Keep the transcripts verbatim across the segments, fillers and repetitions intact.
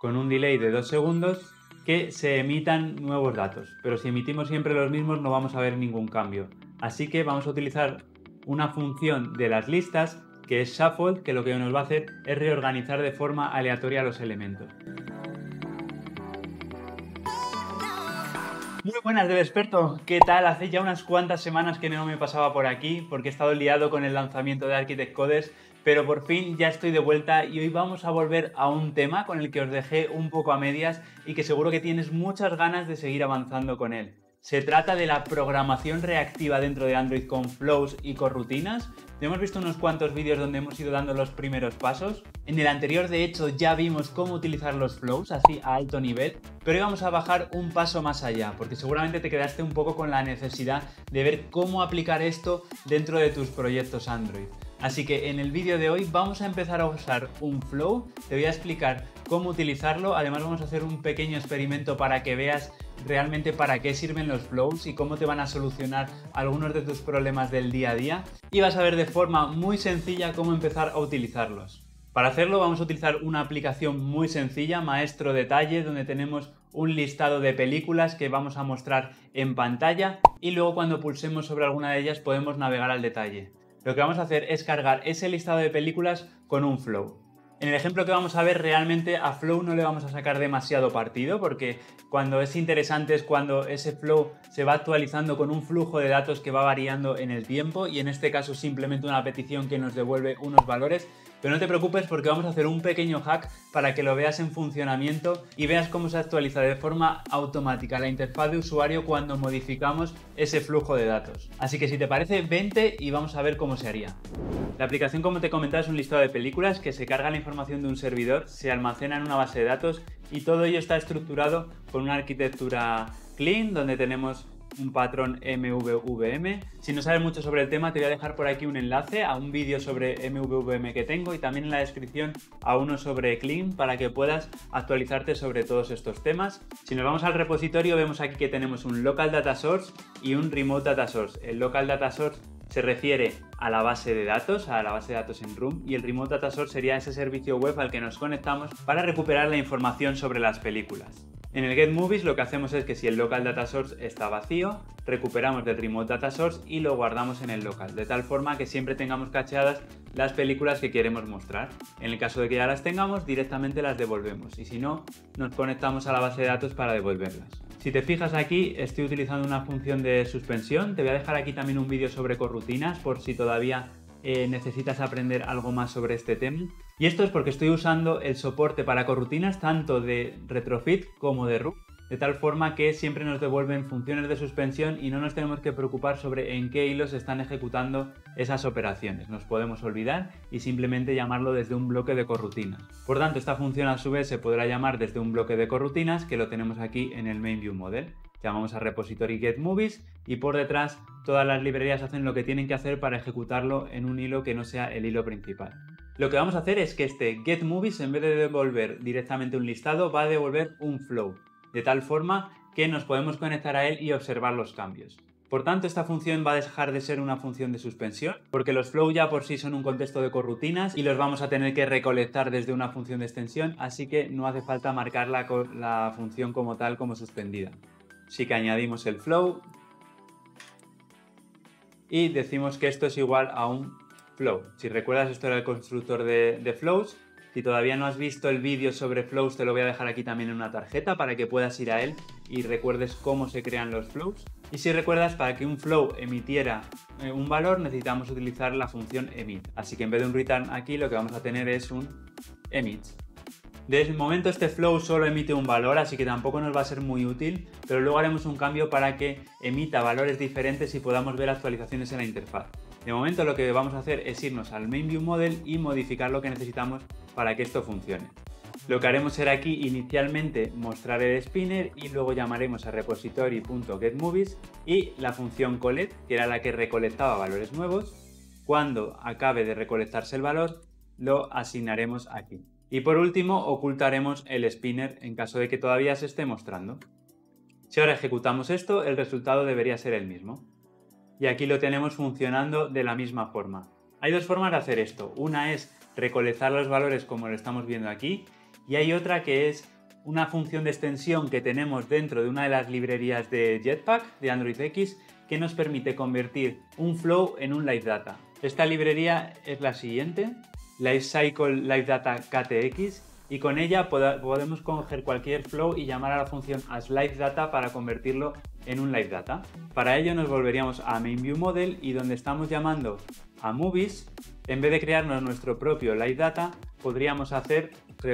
con un delay de dos segundos que se emitan nuevos datos, pero si emitimos siempre los mismos no vamos a ver ningún cambio. Así que vamos a utilizar una función de las listas que es shuffle, que lo que nos va a hacer es reorganizar de forma aleatoria los elementos. Muy buenas, DevExperto. ¿Qué tal? Hace ya unas cuantas semanas que no me pasaba por aquí porque he estado liado con el lanzamiento de Architect Codes, pero por fin ya estoy de vuelta y hoy vamos a volver a un tema con el que os dejé un poco a medias y que seguro que tienes muchas ganas de seguir avanzando con él. Se trata de la programación reactiva dentro de Android con flows y corrutinas. Hemos visto unos cuantos vídeos donde hemos ido dando los primeros pasos. En el anterior, de hecho, ya vimos cómo utilizar los flows así a alto nivel, pero hoy vamos a bajar un paso más allá, porque seguramente te quedaste un poco con la necesidad de ver cómo aplicar esto dentro de tus proyectos Android. Así que en el vídeo de hoy vamos a empezar a usar un flow, te voy a explicar cómo utilizarlo, además vamos a hacer un pequeño experimento para que veas realmente para qué sirven los flows y cómo te van a solucionar algunos de tus problemas del día a día, y vas a ver de forma muy sencilla cómo empezar a utilizarlos. Para hacerlo vamos a utilizar una aplicación muy sencilla, Maestro Detalle, donde tenemos un listado de películas que vamos a mostrar en pantalla y luego cuando pulsemos sobre alguna de ellas podemos navegar al detalle. Lo que vamos a hacer es cargar ese listado de películas con un flow. En el ejemplo que vamos a ver, realmente a flow no le vamos a sacar demasiado partido, porque cuando es interesante es cuando ese flow se va actualizando con un flujo de datos que va variando en el tiempo, y en este caso simplemente una petición que nos devuelve unos valores. Pero no te preocupes porque vamos a hacer un pequeño hack para que lo veas en funcionamiento y veas cómo se actualiza de forma automática la interfaz de usuario cuando modificamos ese flujo de datos. Así que si te parece, vente y vamos a ver cómo se haría. La aplicación, como te comentaba, es un listado de películas que se carga la información de un servidor, se almacena en una base de datos y todo ello está estructurado con una arquitectura clean donde tenemos un patrón M V V M. Si no sabes mucho sobre el tema, te voy a dejar por aquí un enlace a un vídeo sobre M V V M que tengo y también en la descripción a uno sobre Clean para que puedas actualizarte sobre todos estos temas. Si nos vamos al repositorio, vemos aquí que tenemos un Local Data Source y un Remote Data Source. El Local Data Source se refiere a la base de datos, a la base de datos en Room, y el Remote Data Source sería ese servicio web al que nos conectamos para recuperar la información sobre las películas. En el Get Movies lo que hacemos es que si el Local Data Source está vacío, recuperamos del Remote Data Source y lo guardamos en el local, de tal forma que siempre tengamos cacheadas las películas que queremos mostrar. En el caso de que ya las tengamos, directamente las devolvemos, y si no, nos conectamos a la base de datos para devolverlas. Si te fijas aquí, estoy utilizando una función de suspensión. Te voy a dejar aquí también un vídeo sobre corrutinas por si todavía eh, necesitas aprender algo más sobre este tema. Y esto es porque estoy usando el soporte para corrutinas tanto de retrofit como de root, de tal forma que siempre nos devuelven funciones de suspensión y no nos tenemos que preocupar sobre en qué hilos están ejecutando esas operaciones. Nos podemos olvidar y simplemente llamarlo desde un bloque de corrutinas. Por tanto, esta función a su vez se podrá llamar desde un bloque de corrutinas que lo tenemos aquí en el Main View Model. Llamamos a repository Get Movies y por detrás todas las librerías hacen lo que tienen que hacer para ejecutarlo en un hilo que no sea el hilo principal. Lo que vamos a hacer es que este Get Movies, en vez de devolver directamente un listado, va a devolver un flow, de tal forma que nos podemos conectar a él y observar los cambios. Por tanto, esta función va a dejar de ser una función de suspensión, porque los flow ya por sí son un contexto de corrutinas y los vamos a tener que recolectar desde una función de extensión, así que no hace falta marcar la, la función como tal como suspendida. Sí que añadimos el flow y decimos que esto es igual a un flow. Si recuerdas, esto era el constructor de, de flows. Si todavía no has visto el vídeo sobre flows, te lo voy a dejar aquí también en una tarjeta para que puedas ir a él y recuerdes cómo se crean los flows. Y si recuerdas, para que un flow emitiera eh, un valor, necesitamos utilizar la función emit. Así que en vez de un return aquí, lo que vamos a tener es un emit. De momento este flow solo emite un valor, así que tampoco nos va a ser muy útil, pero luego haremos un cambio para que emita valores diferentes y podamos ver actualizaciones en la interfaz. De momento lo que vamos a hacer es irnos al Main View Model y modificar lo que necesitamos para que esto funcione. Lo que haremos será aquí inicialmente mostrar el spinner y luego llamaremos a repository.getMovies y la función collect, que era la que recolectaba valores nuevos. Cuando acabe de recolectarse el valor, lo asignaremos aquí. Y por último, ocultaremos el spinner en caso de que todavía se esté mostrando. Si ahora ejecutamos esto, el resultado debería ser el mismo. Y aquí lo tenemos funcionando de la misma forma. Hay dos formas de hacer esto. Una es recolectar los valores como lo estamos viendo aquí y hay otra que es una función de extensión que tenemos dentro de una de las librerías de Jetpack de Android X que nos permite convertir un flow en un live data. Esta librería es la siguiente, Lifecycle Live Data K T X, y con ella pod podemos coger cualquier flow y llamar a la función asLiveData para convertirlo en un live data. Para ello nos volveríamos a MainViewModel y donde estamos llamando a Movies, en vez de crearnos nuestro propio live data, podríamos hacer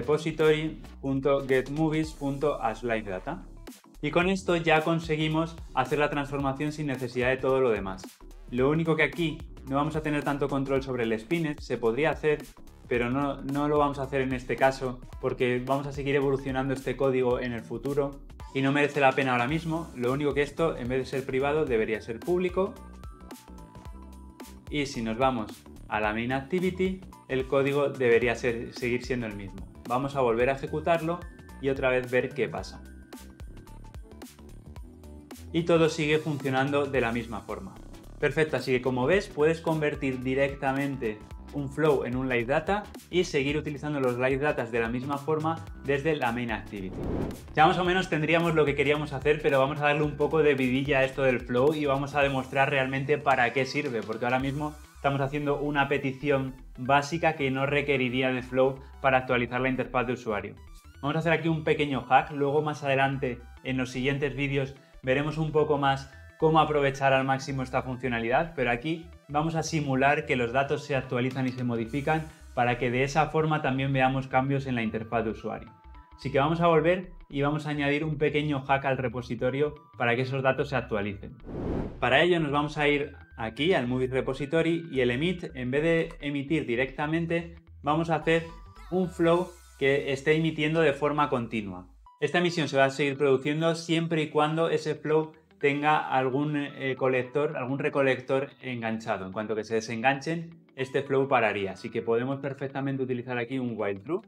repository.getMovies.asLiveData. Y con esto ya conseguimos hacer la transformación sin necesidad de todo lo demás. Lo único que aquí no vamos a tener tanto control sobre el spinner, se podría hacer, pero no, no lo vamos a hacer en este caso porque vamos a seguir evolucionando este código en el futuro y no merece la pena ahora mismo. Lo único que esto, en vez de ser privado, debería ser público. Y si nos vamos a la main activity, el código debería ser, seguir siendo el mismo. Vamos a volver a ejecutarlo y otra vez ver qué pasa. Y todo sigue funcionando de la misma forma. Perfecto, así que como ves puedes convertir directamente un flow en un live data y seguir utilizando los live datas de la misma forma desde la main activity. Ya más o menos tendríamos lo que queríamos hacer, pero vamos a darle un poco de vidilla a esto del flow y vamos a demostrar realmente para qué sirve, porque ahora mismo estamos haciendo una petición básica que no requeriría de flow para actualizar la interfaz de usuario. Vamos a hacer aquí un pequeño hack, luego más adelante en los siguientes vídeos veremos un poco más cómo aprovechar al máximo esta funcionalidad, pero aquí vamos a simular que los datos se actualizan y se modifican para que de esa forma también veamos cambios en la interfaz de usuario. Así que vamos a volver y vamos a añadir un pequeño hack al repositorio para que esos datos se actualicen. Para ello nos vamos a ir aquí al Movies Repository y el emit, en vez de emitir directamente, vamos a hacer un flow que esté emitiendo de forma continua. Esta emisión se va a seguir produciendo siempre y cuando ese flow tenga algún eh, colector, algún recolector enganchado. En cuanto que se desenganchen, este flow pararía. Así que podemos perfectamente utilizar aquí un while true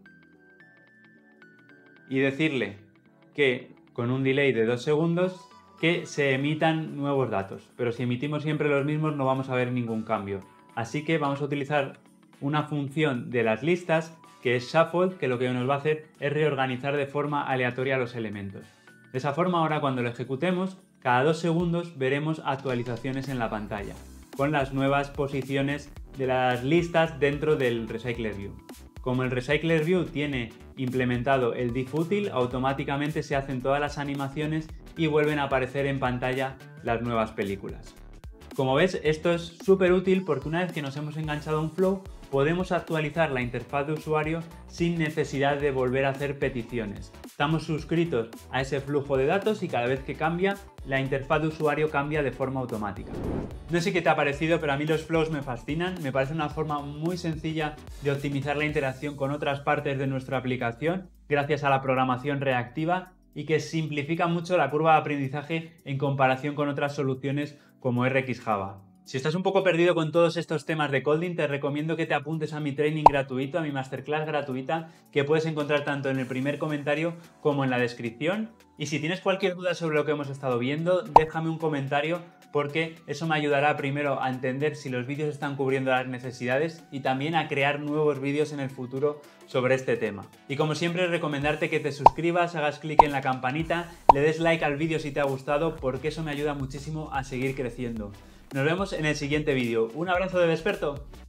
y decirle que con un delay de dos segundos que se emitan nuevos datos. Pero si emitimos siempre los mismos no vamos a ver ningún cambio. Así que vamos a utilizar una función de las listas que es shuffle, que lo que nos va a hacer es reorganizar de forma aleatoria los elementos. De esa forma ahora cuando lo ejecutemos, cada dos segundos veremos actualizaciones en la pantalla, con las nuevas posiciones de las listas dentro del Recycler View. Como el Recycler View tiene implementado el diffutil, automáticamente se hacen todas las animaciones y vuelven a aparecer en pantalla las nuevas películas. Como ves, esto es súper útil porque una vez que nos hemos enganchado a un flow, podemos actualizar la interfaz de usuario sin necesidad de volver a hacer peticiones. Estamos suscritos a ese flujo de datos y cada vez que cambia, la interfaz de usuario cambia de forma automática. No sé qué te ha parecido, pero a mí los flows me fascinan. Me parece una forma muy sencilla de optimizar la interacción con otras partes de nuestra aplicación gracias a la programación reactiva y que simplifica mucho la curva de aprendizaje en comparación con otras soluciones como R X Java. Si estás un poco perdido con todos estos temas de Kotlin, te recomiendo que te apuntes a mi training gratuito, a mi masterclass gratuita, que puedes encontrar tanto en el primer comentario como en la descripción. Y si tienes cualquier duda sobre lo que hemos estado viendo, déjame un comentario porque eso me ayudará primero a entender si los vídeos están cubriendo las necesidades y también a crear nuevos vídeos en el futuro sobre este tema. Y como siempre, recomendarte que te suscribas, hagas clic en la campanita, le des like al vídeo si te ha gustado porque eso me ayuda muchísimo a seguir creciendo. Nos vemos en el siguiente vídeo. Un abrazo de Vesperto.